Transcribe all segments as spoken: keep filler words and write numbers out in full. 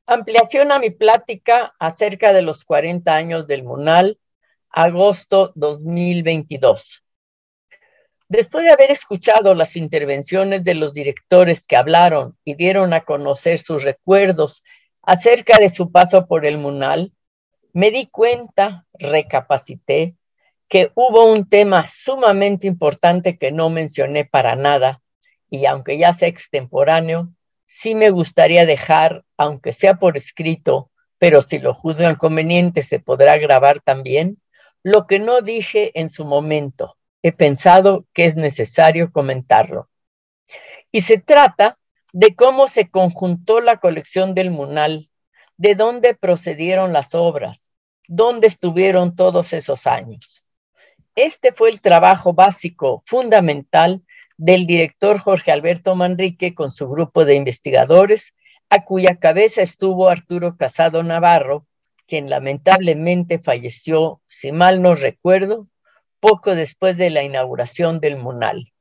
Ampliación a mi plática acerca de los cuarenta años del MUNAL, agosto dos mil veintidós. Después de haber escuchado las intervenciones de los directores que hablaron y dieron a conocer sus recuerdos acerca de su paso por el MUNAL, me di cuenta, recapacité, que hubo un tema sumamente importante que no mencioné para nada, y aunque ya sea extemporáneo, sí me gustaría dejar, aunque sea por escrito, pero si lo juzgan conveniente se podrá grabar también, lo que no dije en su momento. He pensado que es necesario comentarlo. Y se trata de cómo se conjuntó la colección del MUNAL, de dónde procedieron las obras, dónde estuvieron todos esos años. Este fue el trabajo básico, fundamental, del director Jorge Alberto Manrique con su grupo de investigadores, a cuya cabeza estuvo Arturo Casado Navarro, quien lamentablemente falleció, si mal no recuerdo, poco después de la inauguración del MUNAL.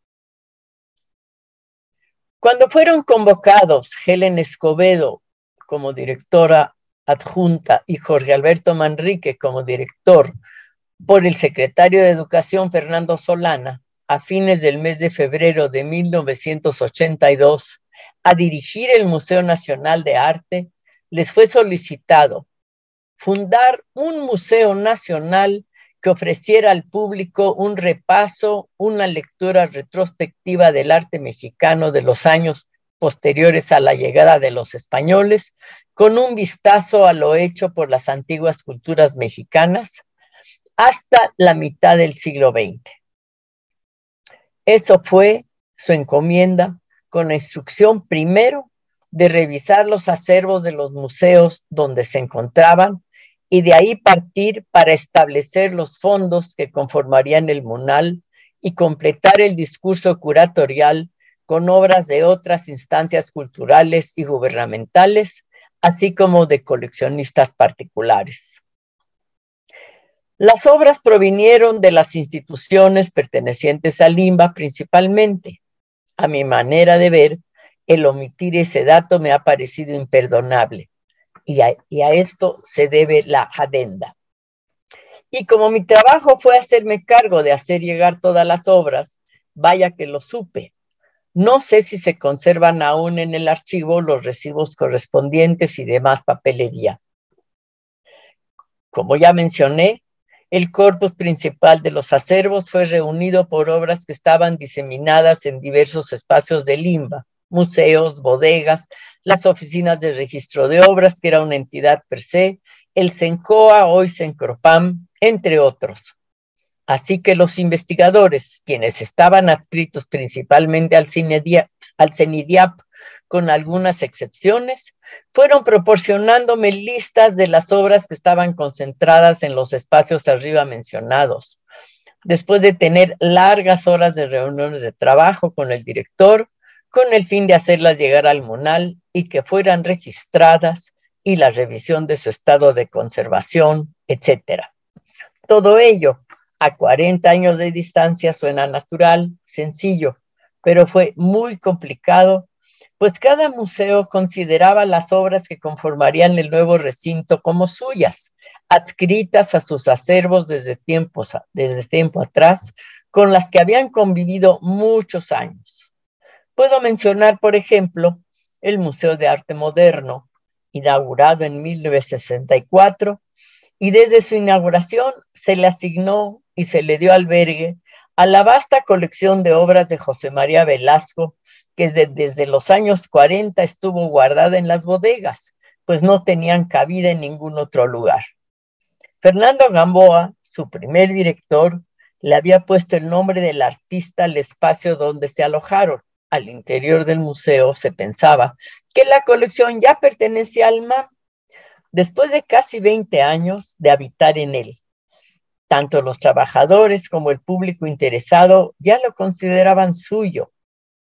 Cuando fueron convocados Helen Escobedo como directora adjunta y Jorge Alberto Manrique como director por el secretario de Educación Fernando Solana, a fines del mes de febrero de mil novecientos ochenta y dos, a dirigir el Museo Nacional de Arte, les fue solicitado fundar un museo nacional que ofreciera al público un repaso, una lectura retrospectiva del arte mexicano de los años posteriores a la llegada de los españoles, con un vistazo a lo hecho por las antiguas culturas mexicanas hasta la mitad del siglo veinte. Eso fue su encomienda, con la instrucción primero de revisar los acervos de los museos donde se encontraban y de ahí partir para establecer los fondos que conformarían el MUNAL y completar el discurso curatorial con obras de otras instancias culturales y gubernamentales, así como de coleccionistas particulares. Las obras provinieron de las instituciones pertenecientes al INBA principalmente. A mi manera de ver, el omitir ese dato me ha parecido imperdonable. Y a, y a esto se debe la adenda. Y como mi trabajo fue hacerme cargo de hacer llegar todas las obras, vaya que lo supe. No sé si se conservan aún en el archivo los recibos correspondientes y demás papelería. Como ya mencioné, el corpus principal de los acervos fue reunido por obras que estaban diseminadas en diversos espacios del INBA, museos, bodegas, las oficinas de registro de obras, que era una entidad per se, el CENCOA, hoy CENCROPAM, entre otros. Así que los investigadores, quienes estaban adscritos principalmente al CENIDIAP, al CENIDIAP, con algunas excepciones, fueron proporcionándome listas de las obras que estaban concentradas en los espacios arriba mencionados. Después de tener largas horas de reuniones de trabajo con el director, con el fin de hacerlas llegar al MUNAL y que fueran registradas y la revisión de su estado de conservación, etcétera. Todo ello, a cuarenta años de distancia, suena natural, sencillo, pero fue muy complicado, pues cada museo consideraba las obras que conformarían el nuevo recinto como suyas, adscritas a sus acervos desde, tiempos, desde tiempo atrás, con las que habían convivido muchos años. Puedo mencionar, por ejemplo, el Museo de Arte Moderno, inaugurado en mil novecientos sesenta y cuatro, y desde su inauguración se le asignó y se le dio albergue a la vasta colección de obras de José María Velasco, que desde, desde los años cuarenta estuvo guardada en las bodegas, pues no tenían cabida en ningún otro lugar. Fernando Gamboa, su primer director, le había puesto el nombre del artista al espacio donde se alojaron. Al interior del museo se pensaba que la colección ya pertenecía al M A M, después de casi veinte años de habitar en él. Tanto los trabajadores como el público interesado ya lo consideraban suyo.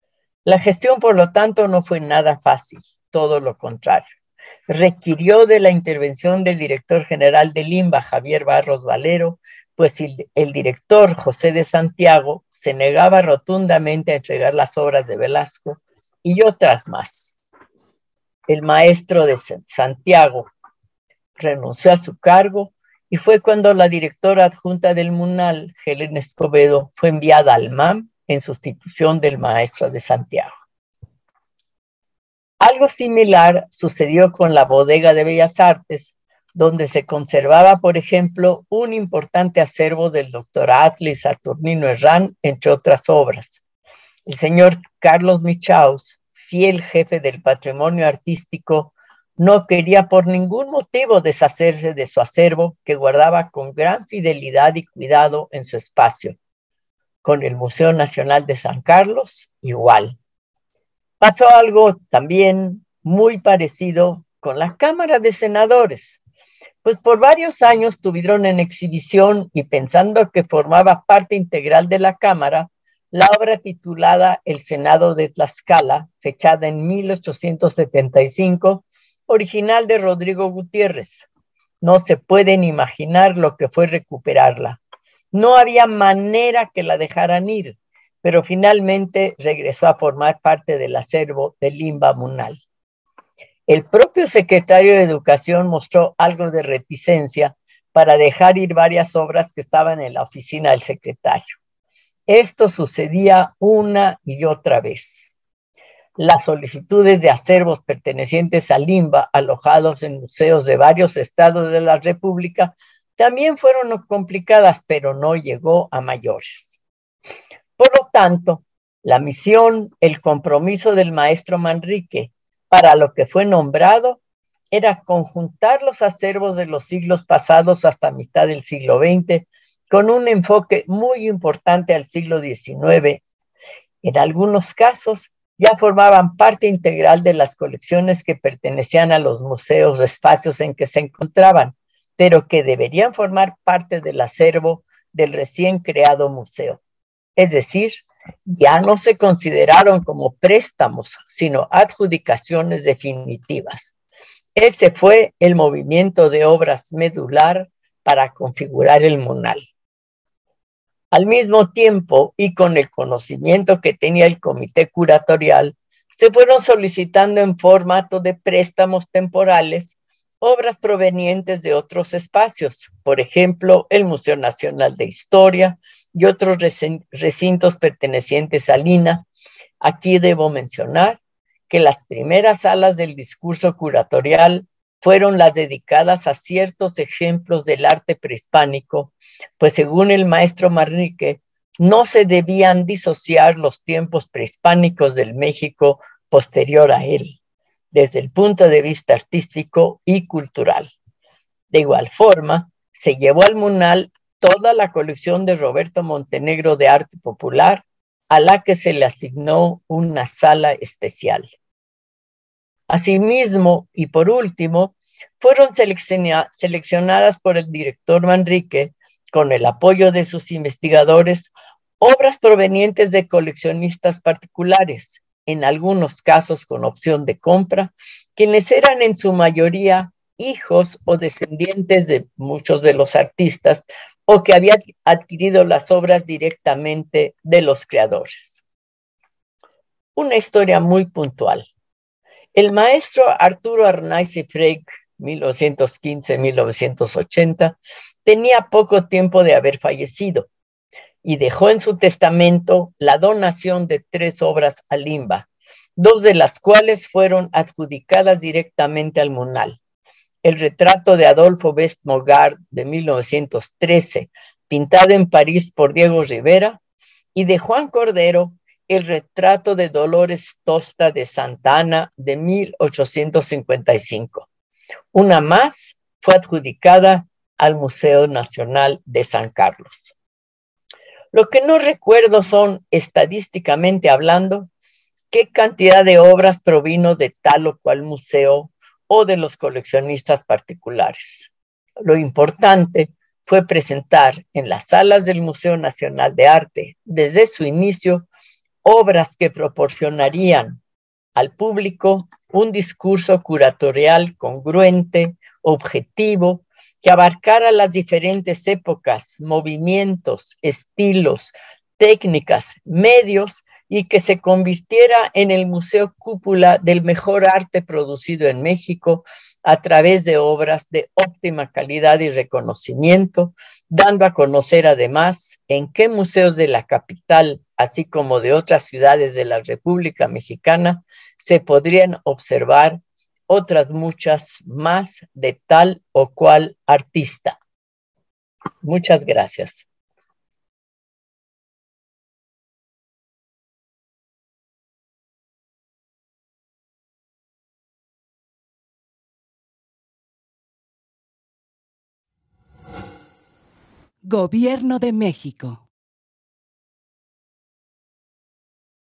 La gestión, por lo tanto, no fue nada fácil, todo lo contrario. Requirió de la intervención del director general del INBA, Javier Barros Valero, pues el, el director José de Santiago se negaba rotundamente a entregar las obras de Velasco y otras más. el maestro de Santiago renunció a su cargo y fue cuando la directora adjunta del MUNAL, Helen Escobedo, fue enviada al M A M en sustitución del maestro de Santiago. Algo similar sucedió con la Bodega de Bellas Artes, donde se conservaba, por ejemplo, un importante acervo del doctor Atli Saturnino Herrán, entre otras obras. El señor Carlos Michaus, fiel jefe del patrimonio artístico, no quería por ningún motivo deshacerse de su acervo, que guardaba con gran fidelidad y cuidado en su espacio. Con el Museo Nacional de San Carlos, igual. Pasó algo también muy parecido con la Cámara de Senadores, pues por varios años tuvieron en exhibición y pensando que formaba parte integral de la Cámara, la obra titulada El Senado de Tlaxcala, fechada en mil ochocientos setenta y cinco, original de Rodrigo Gutiérrez. No se pueden imaginar lo que fue recuperarla. No había manera que la dejaran ir, pero finalmente regresó a formar parte del acervo del Limba MUNAL. El propio secretario de Educación mostró algo de reticencia para dejar ir varias obras que estaban en la oficina del secretario. Esto sucedía una y otra vez. Las solicitudes de acervos pertenecientes al Limba, alojados en museos de varios estados de la República, también fueron complicadas, pero no llegó a mayores. Por lo tanto, la misión, el compromiso del maestro Manrique, para lo que fue nombrado, era conjuntar los acervos de los siglos pasados hasta mitad del siglo veinte, con un enfoque muy importante al siglo diecinueve. En algunos casos, ya formaban parte integral de las colecciones que pertenecían a los museos o espacios en que se encontraban, pero que deberían formar parte del acervo del recién creado museo. Es decir, ya no se consideraron como préstamos, sino adjudicaciones definitivas. Ese fue el movimiento de obras medular para configurar el MUNAL. Al mismo tiempo, y con el conocimiento que tenía el comité curatorial, se fueron solicitando en formato de préstamos temporales obras provenientes de otros espacios, por ejemplo, el Museo Nacional de Historia y otros recintos pertenecientes al I N A. Aquí debo mencionar que las primeras salas del discurso curatorial fueron las dedicadas a ciertos ejemplos del arte prehispánico, pues según el maestro Manrique, no se debían disociar los tiempos prehispánicos del México posterior a él, desde el punto de vista artístico y cultural. De igual forma, se llevó al MUNAL toda la colección de Roberto Montenegro de arte popular, a la que se le asignó una sala especial. Asimismo, y por último, fueron selecciona- seleccionadas por el director Manrique, con el apoyo de sus investigadores, obras provenientes de coleccionistas particulares, en algunos casos con opción de compra, quienes eran en su mayoría hijos o descendientes de muchos de los artistas o que habían adquirido las obras directamente de los creadores. Una historia muy puntual. El maestro Arturo Arnaiz y Freyk, mil novecientos quince a mil novecientos ochenta, tenía poco tiempo de haber fallecido y dejó en su testamento la donación de tres obras al Limba, dos de las cuales fueron adjudicadas directamente al MUNAL. El retrato de Adolfo Best Mogart de mil novecientos trece, pintado en París por Diego Rivera, y de Juan Cordero, el retrato de Dolores Tosta de Santa Ana de mil ochocientos cincuenta y cinco. Una más fue adjudicada al Museo Nacional de San Carlos. Lo que no recuerdo son, estadísticamente hablando, qué cantidad de obras provino de tal o cual museo o de los coleccionistas particulares. Lo importante fue presentar en las salas del Museo Nacional de Arte, desde su inicio, obras que proporcionarían al público un discurso curatorial congruente, objetivo, que abarcara las diferentes épocas, movimientos, estilos, técnicas, medios y que se convirtiera en el museo cúpula del mejor arte producido en México a través de obras de óptima calidad y reconocimiento, dando a conocer además en qué museos de la capital, así como de otras ciudades de la República Mexicana, se podrían observar otras muchas más de tal o cual artista. Muchas gracias. Gobierno de México.